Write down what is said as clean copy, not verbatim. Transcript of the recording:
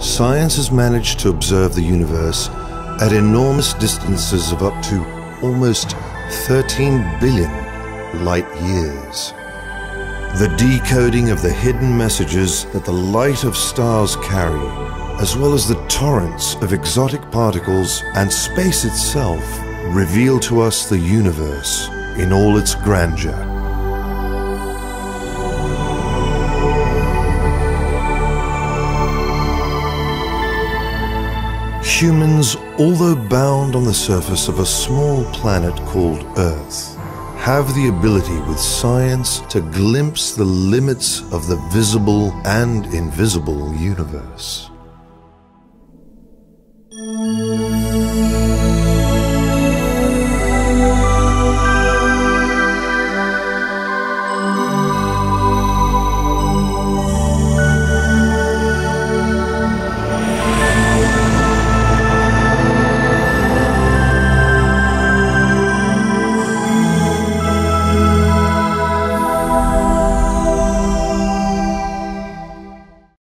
science has managed to observe the universe at enormous distances of up to almost 13 billion light years. The decoding of the hidden messages that the light of stars carry, as well as the torrents of exotic particles and space itself, reveal to us the universe in all its grandeur. Humans, although bound on the surface of a small planet called Earth, have the ability with science to glimpse the limits of the visible and invisible universe.